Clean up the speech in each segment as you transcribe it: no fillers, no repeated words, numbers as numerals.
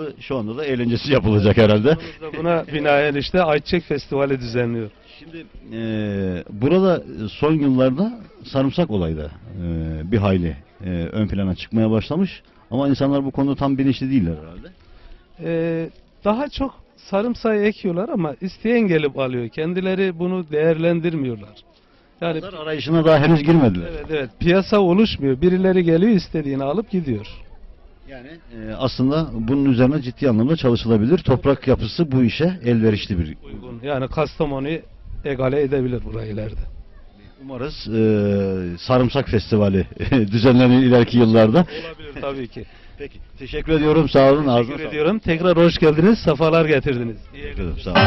yapıldı. Şu anda da eğlencesi yapılacak herhalde. Buna binaen işte Ayçiçek Festivali düzenliyor. Şimdi burada son yıllarda sarımsak olayı da bir hayli ön plana çıkmaya başlamış. Ama insanlar bu konuda tam bilinçli değiller herhalde. Daha çok sarımsağı ekiyorlar ama isteyen gelip alıyor. Kendileri bunu değerlendirmiyorlar. Yani Pazar arayışına daha henüz girmediler. evet, piyasa oluşmuyor. Birileri geliyor, istediğini alıp gidiyor. Yani aslında bunun üzerine ciddi anlamda çalışılabilir. Toprak yapısı bu işe elverişli bir Uygun. Yani Kastamonu'yu egale edebilir burayı ileride. Umarız Sarımsak Festivali düzenlenir ileriki yıllarda. Olabilir tabii ki. Peki. Teşekkür ediyorum. Sağ olun. Teşekkür ediyorum. Tekrar hoş geldiniz. Sefalar getirdiniz. Teşekkür ederim. Sağ olun.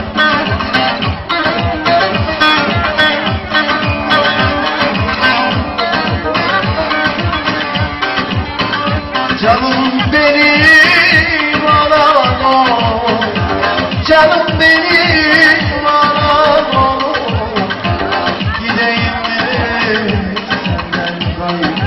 Canım benim anam, canım benim anam, gideyim mi senden gayrı?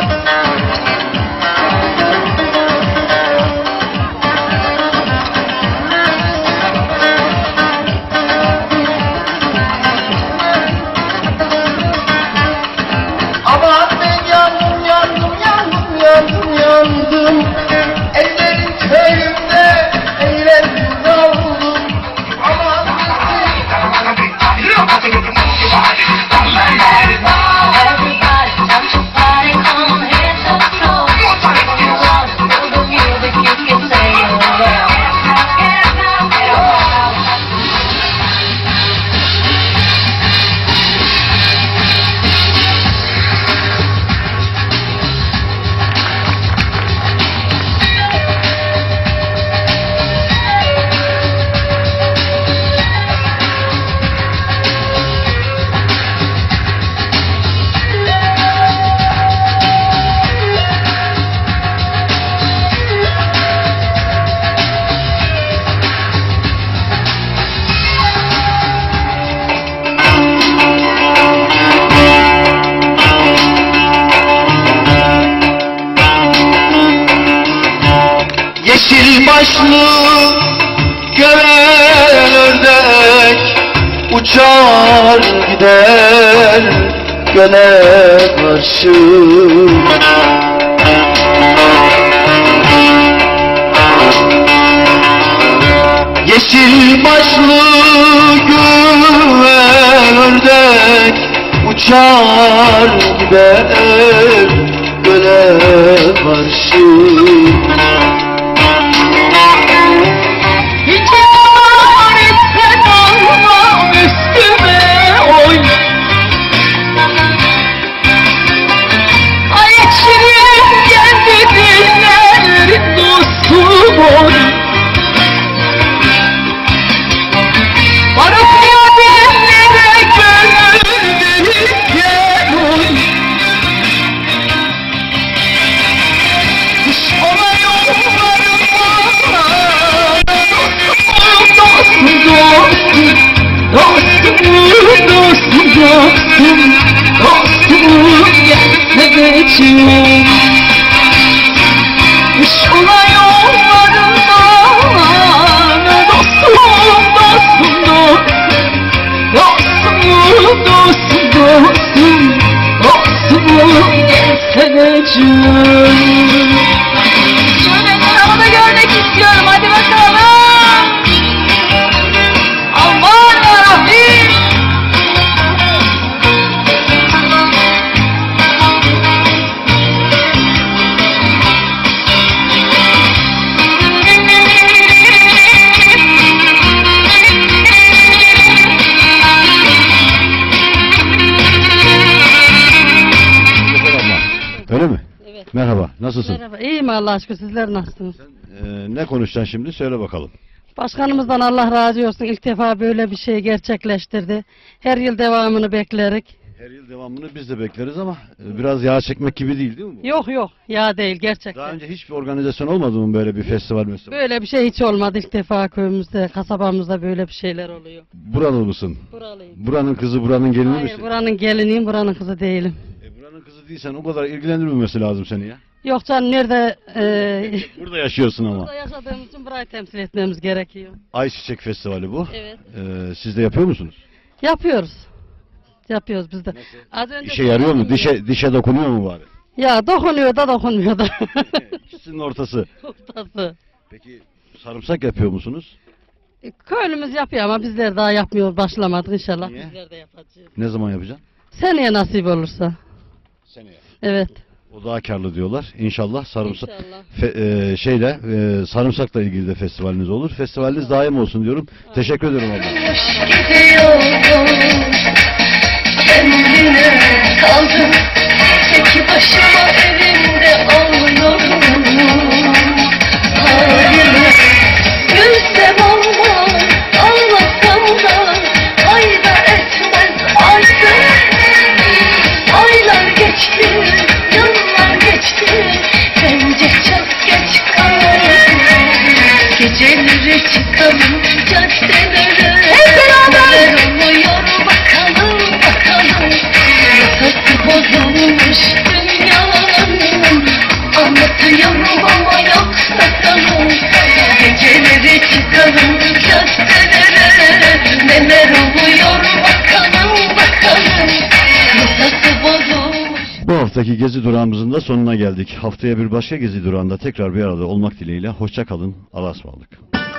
Aman ben yandım, yandım, yandım, yandım, yandım. Ellerin köyümde eğlendim kaldım. Aman yeşil başlı gören ördek uçar gider göle karşı. Yeşil başlı güven ördek uçar gider göle karşı. Dostum gelse geçim Kış ola yollarından Dostum, dostum, dostum Dostum, dostum, dostum, dostum gelse geçim. Şöyle havada görmek istiyorum, hadi bakalım. Aman yarabbim. Öyle mi? Evet. Merhaba. Nasılsın? Merhaba. İyiyim Allah'a şükür. Sizler nasılsınız? Ne konuşacaksın şimdi? Söyle bakalım. Başkanımızdan Allah razı olsun. İlk defa böyle bir şey gerçekleştirdi. Her yıl devamını beklerik. Her yıl devamını biz de bekleriz ama biraz yağ çekmek gibi değil mi bu? Yok yok. Ya değil Daha gerçekten. önce hiçbir organizasyon olmadı mı böyle bir festival mesela? Böyle bir şey hiç olmadı. İlk defa köyümüzde, kasabamızda böyle bir şeyler oluyor. Buralı mısın? Buralıyım. Buranın kızı, buranın gelini Hayır, misin? buranın geliniyim, buranın kızı değilim. Buranın kızı değilsen o kadar ilgilendirmemesi lazım seni ya. Yok canım nerede Burada yaşıyorsun ama. burada yaşadığımız için burayı temsil etmemiz gerekiyor. Ayçiçek Festivali bu. Evet. Siz de yapıyor musunuz? Yapıyoruz. Yapıyoruz biz de. Az önce İşe yarıyor mu? Dişe dokunuyor mu bari? Ya dokunuyor da dokunmuyor da. İkisinin ortası. Ortası. Peki sarımsak yapıyor musunuz? Köylümüz yapıyor ama bizler daha yapmıyor, başlamadık inşallah. Niye? Bizler de yapacağız. Ne zaman yapacaksın? Seneye nasip olursa. Seneye. Evet. O daha karlı diyorlar. İnşallah sarımsak İnşallah. sarımsakla ilgili de festivaliniz olur. Festivaliniz daim olsun diyorum. Teşekkür ederim abla. Gidiyorum kendine kaldım tek başıma evimde ağlıyorum halime gülsem olmaz ağlasam da fayda etmez artık aylar geçti yıllar geçti bence çok geç kaldım geceleri çıkalım caddelere hep beraber oluyor bakalım bakalım yasası bozulmuş dünyanın anlatıyorum ama yok sakalım geceleri çıkalım caddelere neler oluyor bakalım bakalım yasası bozulmuş. Bu haftaki gezi durağımızın da sonuna geldik. Haftaya bir başka gezi durağında tekrar bir arada olmak dileğiyle. Hoşça kalın. Allah'a ısmarladık.